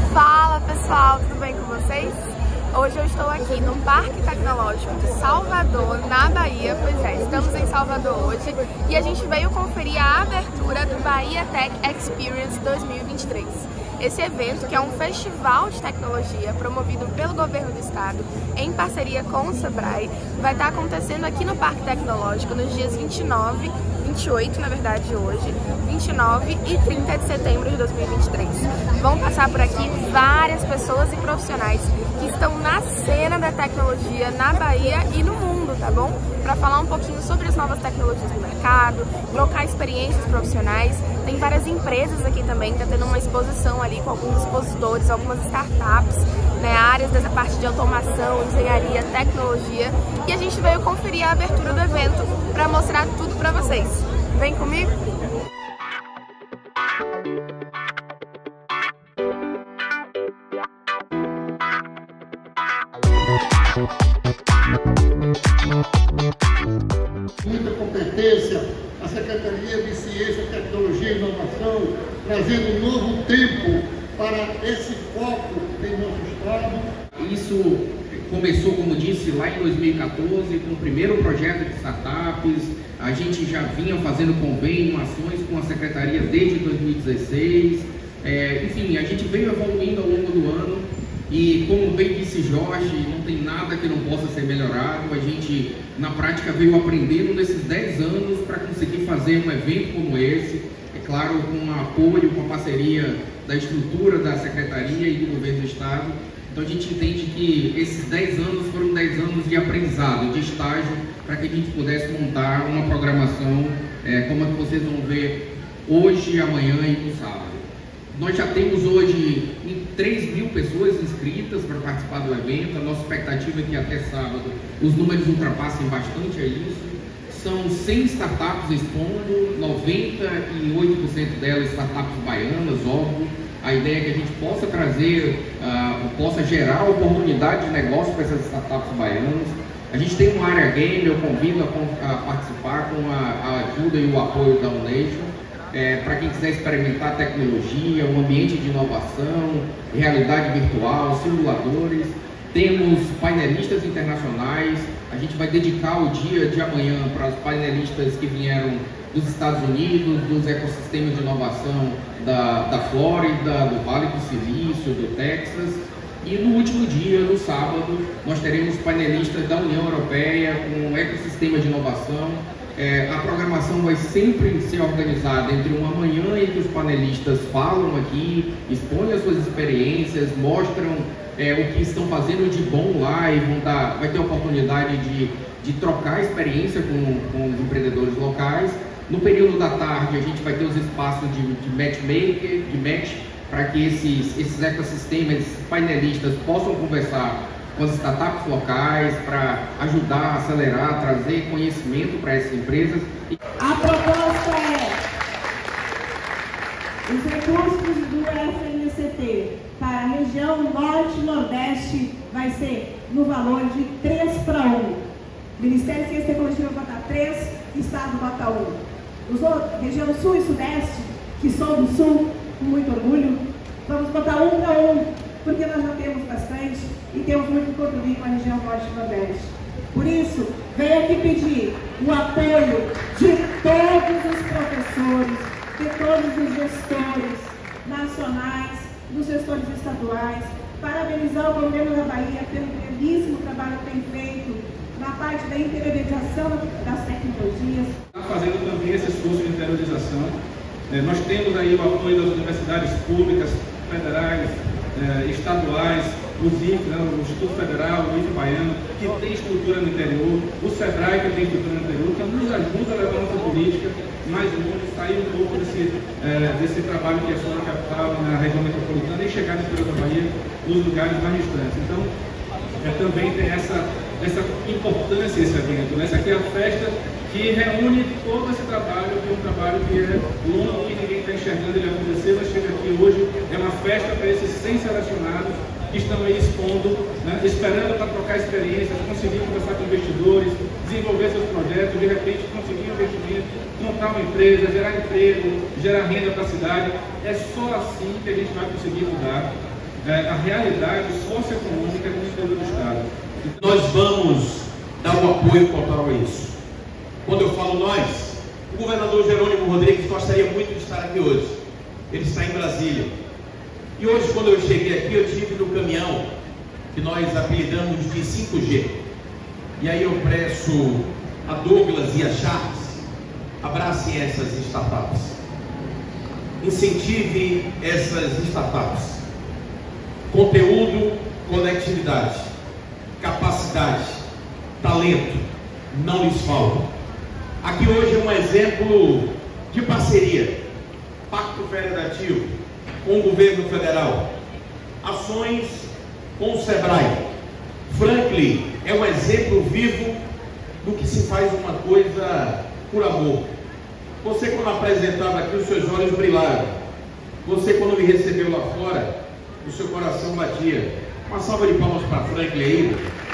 Fala pessoal, tudo bem com vocês? Hoje eu estou aqui no Parque Tecnológico de Salvador, na Bahia. Pois é, estamos em Salvador hoje e a gente veio conferir a abertura do Bahia Tech Experience 2023. Esse evento, que é um festival de tecnologia promovido pelo governo do estado em parceria com o Sebrae, vai estar acontecendo aqui no Parque Tecnológico nos dias 28, na verdade hoje, 29 e 30 de setembro de 2023. Vão passar por aqui várias pessoas e profissionais que estão na cena da tecnologia na Bahia e no mundo, tá bom? Para falar um pouquinho sobre as novas tecnologias do mercado, trocar experiências profissionais. Tem várias empresas aqui também, tá tendo uma exposição ali com alguns expositores, algumas startups, né, áreas dessa parte de automação, engenharia, tecnologia. E a gente veio conferir a abertura do evento para mostrar tudo para vocês. Vem comigo? Muita competência, a Secretaria de Ciência, Tecnologia e Inovação, trazendo um novo tempo para esse foco em nosso estado. Isso começou, como disse, lá em 2014, com o primeiro projeto de startups. A gente já vinha fazendo convênio, ações com a Secretaria desde 2016. Enfim, a gente veio evoluindo ao longo do ano e, como bem disse Jorge, não tem nada que não possa ser melhorado. A gente, na prática, veio aprendendo nesses 10 anos para conseguir fazer um evento como esse. É claro, com o apoio, com a parceria da estrutura da Secretaria e do Governo do Estado. Então a gente entende que esses 10 anos foram 10 anos de aprendizado, de estágio, para que a gente pudesse montar uma programação como a que vocês vão ver hoje, amanhã e no sábado. Nós já temos hoje 3.000 pessoas inscritas para participar do evento. A nossa expectativa é que até sábado os números ultrapassem bastante a isso. São 100 startups expondo, 98% delas startups baianas, óbvio. A ideia é que a gente possa trazer, possa gerar oportunidade de negócio para essas startups baianas. A gente tem uma área game, eu convido a participar com a ajuda e o apoio da Unation. Para quem quiser experimentar tecnologia, um ambiente de inovação, realidade virtual, simuladores. Temos painelistas internacionais. A gente vai dedicar o dia de amanhã para os painelistas que vieram dos Estados Unidos, dos ecossistemas de inovação da Flórida, do Vale do Silício, do Texas. E no último dia, no sábado, nós teremos painelistas da União Europeia com um ecossistema de inovação. A programação vai sempre ser organizada entre uma manhã em que os panelistas falam aqui, expõem as suas experiências, mostram o que estão fazendo de bom lá e vai ter a oportunidade de trocar experiência com os empreendedores locais. No período da tarde a gente vai ter os espaços de matchmaker, de match, para que esses ecossistemas, esses painelistas possam conversar com as startups locais para ajudar, acelerar, trazer conhecimento para essas empresas. A proposta os recursos do FNCT para a região Norte e Nordeste vai ser no valor de 3:1. O Ministério de Ciência e Tecnologia vai botar 3, Estado bota 1. Os outros, região Sul e Sudeste, que sou do Sul, com muito orgulho, vamos botar 1:1, porque nós já temos bastante e temos muito que contribuir com a região Norte e Nordeste. Por isso, venho aqui pedir o apoio de todos os professores, de todos os gestores nacionais, dos gestores estaduais, parabenizar o governo da Bahia pelo belíssimo trabalho que tem feito na parte da intermediação das tecnologias. Está fazendo também esse esforço de interiorização. Nós temos aí o apoio das universidades públicas, federais, estaduais, o ZIF, o Instituto Federal, o IFE Baiano, que tem estrutura no interior, o Sebrae, que tem estrutura no interior, que nos ajuda a levar a nossa política mais longe, sair um pouco desse trabalho que é só na capital, na região metropolitana, e chegar no interior da Bahia, nos lugares mais distantes. Então, também tem essa importância esse evento, né? Essa aqui é a festa que reúne todo esse trabalho, que é um trabalho que é longo, que ninguém está enxergando ele acontecer, mas chega aqui hoje, é uma festa para esses 100 selecionados que estão aí expondo, né? Esperando para trocar experiências, conseguir conversar com investidores, desenvolver seus projetos, de repente conseguir investimento, montar uma empresa, gerar emprego, gerar renda para a cidade. É só assim que a gente vai conseguir mudar. a realidade socioeconômica do interior do Estado. Nós vamos dar um apoio total a isso. Quando eu falo nós, o governador Jerônimo Rodrigues gostaria muito de estar aqui hoje. Ele está em Brasília. E hoje, quando eu cheguei aqui, eu tive no caminhão que nós apelidamos de 5G. E aí eu peço a Douglas e a Charles, abracem essas startups. Incentive essas startups. Conteúdo, conectividade, capacidade, talento, não lhes falta. Aqui hoje é um exemplo de parceria, pacto federativo com o governo federal, ações com o Sebrae. Franklin é um exemplo vivo do que se faz uma coisa por amor. Você, quando apresentava aqui, os seus olhos brilharam. Você, quando me recebeu lá fora, o seu coração batia. Uma salva de palmas para Franklin aí.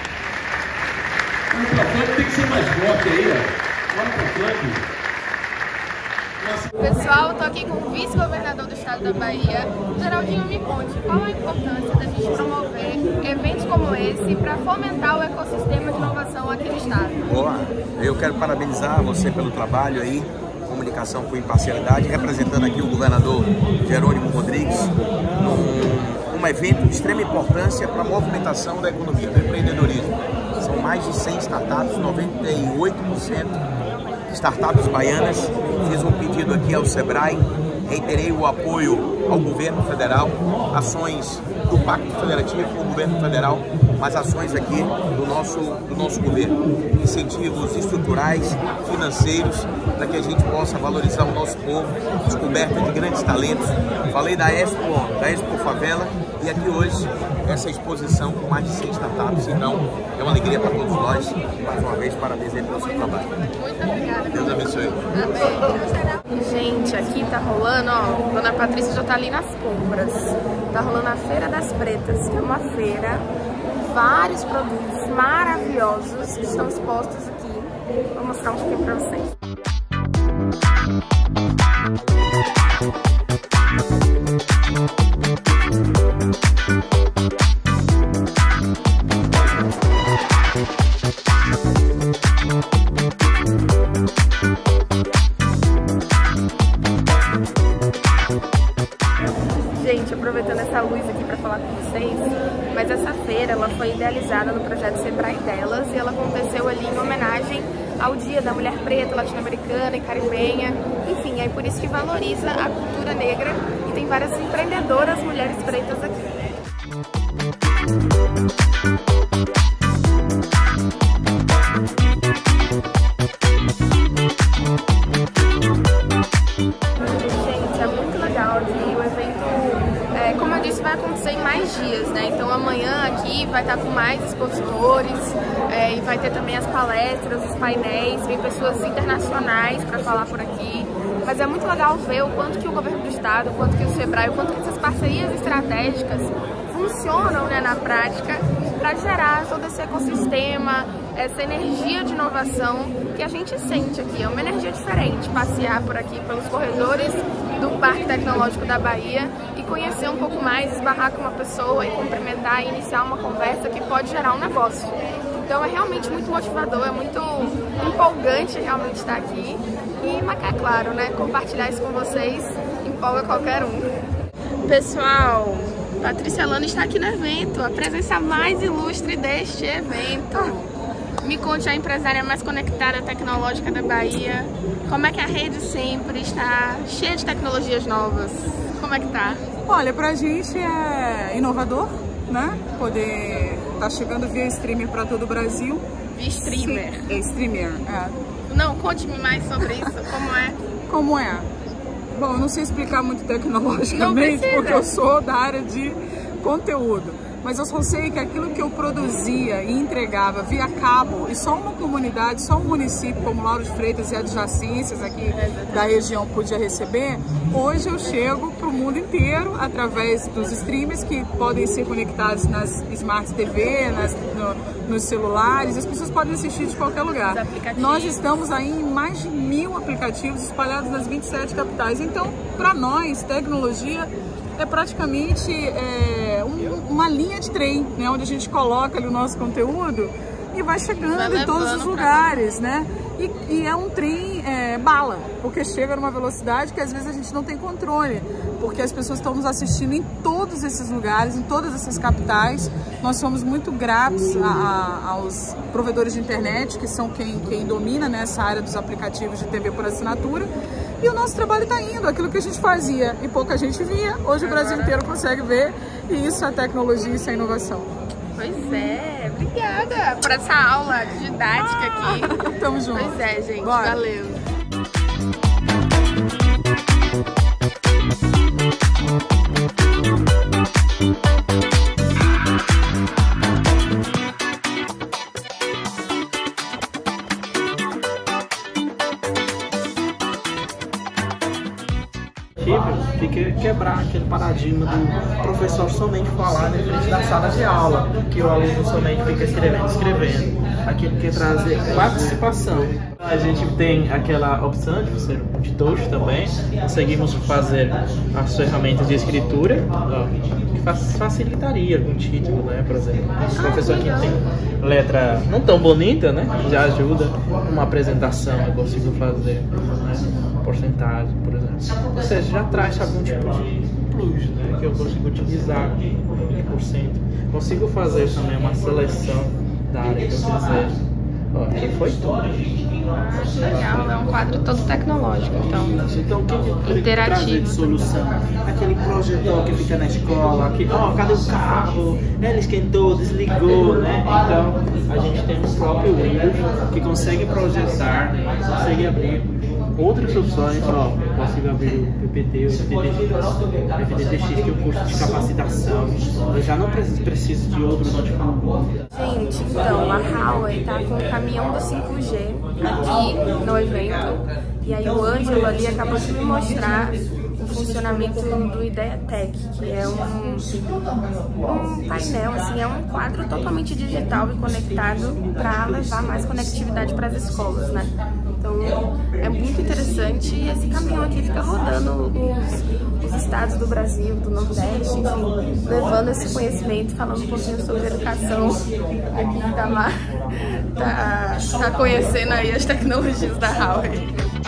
Olha para Franklin, tem que ser mais forte aí, ó. Olha para Franklin. Pessoal, estou aqui com o vice-governador do estado da Bahia. Geraldinho, me conte qual a importância da gente promover eventos como esse para fomentar o ecossistema de inovação aqui no estado. Boa, eu quero parabenizar você pelo trabalho aí, comunicação com imparcialidade, representando aqui o governador Jerônimo Rodrigues, num evento de extrema importância para a movimentação da economia, do empreendedorismo. São mais de 100 startups, 98% startups baianas. Fiz um pedido aqui ao Sebrae, reiterei o apoio ao governo federal, ações do Pacto Federativo com o governo federal, mas ações aqui do nosso governo, incentivos estruturais, financeiros, para que a gente possa valorizar o nosso povo, descoberta de grandes talentos. Falei da Expo Favela, e aqui hoje essa exposição com mais de 100 startups, então é uma alegria para todos nós. E mais uma vez, parabéns aí pelo seu trabalho. Muito obrigada. Deus abençoe. Amém. Gente, aqui tá rolando, ó, Dona Patrícia já tá ali nas compras. Tá rolando a Feira das Pretas, que é uma feira com vários produtos maravilhosos que estão expostos aqui. Vou mostrar um pouquinho pra vocês. Gente, aproveitando essa luz aqui para falar com vocês, mas essa feira ela foi idealizada no projeto Sebrae Delas e ela aconteceu ali em homenagem ao Dia da Mulher Preta, Latino-Americana e Caribenha. Enfim, é por isso que valoriza a cultura negra e tem várias empreendedoras mulheres pretas aqui. Gente, é muito legal aqui o evento, como eu disse, vai acontecer em mais dias, né? Então amanhã aqui vai estar com mais expositores e vai ter também as palestras, os painéis, vem pessoas internacionais para falar por aqui. Mas é muito legal ver o quanto que o governo do estado, o quanto que o Sebrae, o quanto que essas parcerias estratégicas funcionam, né, na prática para gerar todo esse ecossistema, essa energia de inovação que a gente sente aqui. É uma energia diferente passear por aqui pelos corredores do Parque Tecnológico da Bahia e conhecer um pouco mais, esbarrar com uma pessoa e cumprimentar e iniciar uma conversa que pode gerar um negócio. Então é realmente muito motivador, é muito empolgante realmente estar aqui e, mas é claro, né, compartilhar isso com vocês empolga qualquer um. Pessoal, Patrícia Lano está aqui no evento, a presença mais ilustre deste evento. Me conte, a empresária mais conectada tecnológica da Bahia, como é que a rede sempre está cheia de tecnologias novas? Como é que tá? Olha, pra gente é inovador, né? Poder estar chegando via streamer para todo o Brasil. Via streamer? Sim, é streamer, é. Não, conte-me mais sobre isso, como é? Como é? Bom, eu não sei explicar muito tecnologicamente, porque eu sou da área de conteúdo. Mas eu só sei que aquilo que eu produzia e entregava via cabo, e só uma comunidade, só um município como Lauro de Freitas e adjacências aqui da região podia receber, hoje eu chego para o mundo inteiro através dos streamers que podem ser conectados nas Smart TV, nos celulares, as pessoas podem assistir de qualquer lugar. Nós estamos aí em mais de 1000 aplicativos espalhados nas 27 capitais. Então, para nós, tecnologia é praticamente uma linha de trem, né? Onde a gente coloca ali o nosso conteúdo e vai chegando em todos os lugares, né? E é um trem bala, porque chega numa velocidade que às vezes a gente não tem controle, porque as pessoas estão nos assistindo em todos esses lugares, em todas essas capitais. Nós somos muito gratos aos provedores de internet, que são quem domina nessa área dos aplicativos de TV por assinatura. E o nosso trabalho está indo, aquilo que a gente fazia e pouca gente via, hoje o Brasil inteiro consegue ver, e isso é tecnologia, isso é inovação. Pois é, obrigada por essa aula didática aqui. Tamo junto. Pois é, gente, Bora. Valeu. Que quebrar aquele paradigma do professor somente falar na frente da sala de aula, que o aluno somente fica escrevendo. Aquilo que trazer participação. A gente tem aquela opção de ser de touch também. Conseguimos fazer as ferramentas de escritura, que facilitaria algum título, né? Por exemplo, o professor que tem letra não tão bonita, né? Já ajuda uma apresentação, eu consigo fazer, né? Porcentagem, por exemplo. Ou seja, já traz algum tipo de plus, né? Que eu consigo utilizar 20%. Consigo fazer também uma seleção da área que eu desejo. Aqui foi tudo. Legal, é um quadro todo tecnológico, então interativo. Solução. Aquele projetor que fica na escola, que, cadê o cabo? Ele esquentou, desligou, né? Então, a gente tem o próprio Windows que consegue projetar, né? Consegue abrir outras opções, consigo abrir o PPT, o FDTX, que é o curso de capacitação. Eu já não preciso de outro notebook. Gente, então, a Huawei tá com o caminhão do 5G aqui no evento. E aí o Ângelo ali acabou de me mostrar o funcionamento do Ideia Tech, que é um painel, assim, é um quadro totalmente digital e conectado para levar mais conectividade para as escolas, né? Então é muito interessante, e esse caminhão aqui fica rodando os estados do Brasil, do Nordeste, enfim, levando esse conhecimento, falando um pouquinho sobre educação. Aqui tá conhecendo aí as tecnologias da Huawei.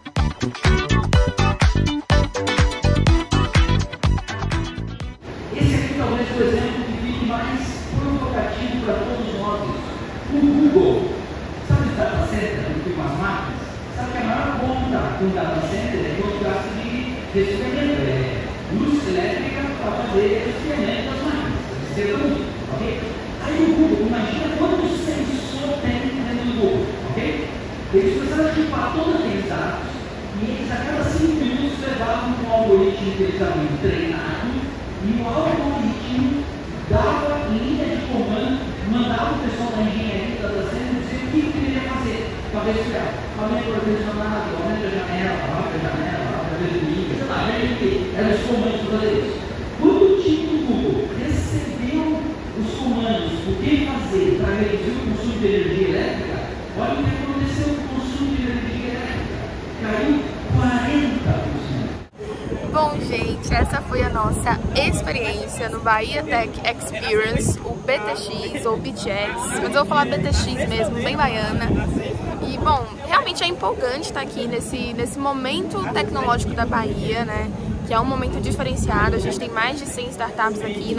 Esse aqui talvez, por exemplo, que fique mais provocativo para todos nós. O Google, sabe o data center do que com as máquinas? Sabe que a maior conta do data center é o gasto de resfriamento, luz elétrica para fazer resfriamento das máquinas, ok? Aí o Google, imagina quantos sensores tem dentro do Google, ok? Eles precisaram chupar todos aqueles dados e eles a cada 5 minutos levavam um algoritmo que eles haviam treinado, e o algoritmo dava linha de comando, mandava o pessoal da engenharia da data center dizer o que ele queria fazer. Talvez aumenta o ar-condicionado, aumenta a janela, abre a janela, abre a liga, sei lá, eram os comandos para eles. Quando o time do Google recebeu os comandos, o que fazer para reduzir o consumo de energia elétrica, olha o que aconteceu com o consumo de energia elétrica. Caiu 40%. Bom, gente, essa foi a nossa experiência no Bahia Tech Experience, o BTX ou BTX, mas eu vou falar BTX mesmo, bem baiana. E, bom, realmente é empolgante estar aqui nesse momento tecnológico da Bahia, né? Que é um momento diferenciado. A gente tem mais de 100 startups aqui,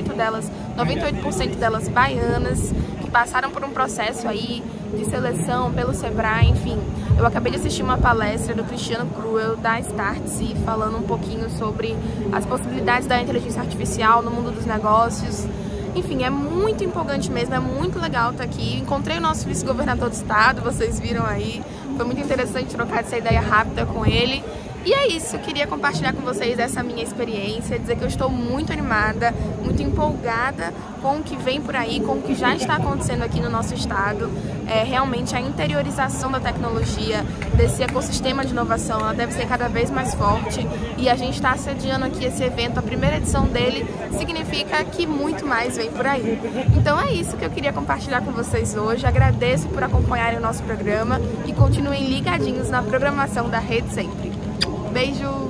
98% delas baianas, que passaram por um processo aí de seleção pelo Sebrae, enfim. Eu acabei de assistir uma palestra do Cristiano Cruel, da Startse, falando um pouquinho sobre as possibilidades da inteligência artificial no mundo dos negócios. Enfim, é muito empolgante mesmo, é muito legal estar aqui. Encontrei o nosso vice-governador do estado, vocês viram aí. Foi muito interessante trocar essa ideia rápida com ele. E é isso, eu queria compartilhar com vocês essa minha experiência, dizer que eu estou muito animada, muito empolgada com o que vem por aí, com o que já está acontecendo aqui no nosso estado. Realmente a interiorização da tecnologia, desse ecossistema de inovação, ela deve ser cada vez mais forte, e a gente está sediando aqui esse evento, a primeira edição dele, significa que muito mais vem por aí. Então é isso que eu queria compartilhar com vocês hoje, agradeço por acompanharem o nosso programa e continuem ligadinhos na programação da Rede Sempre. Beijo!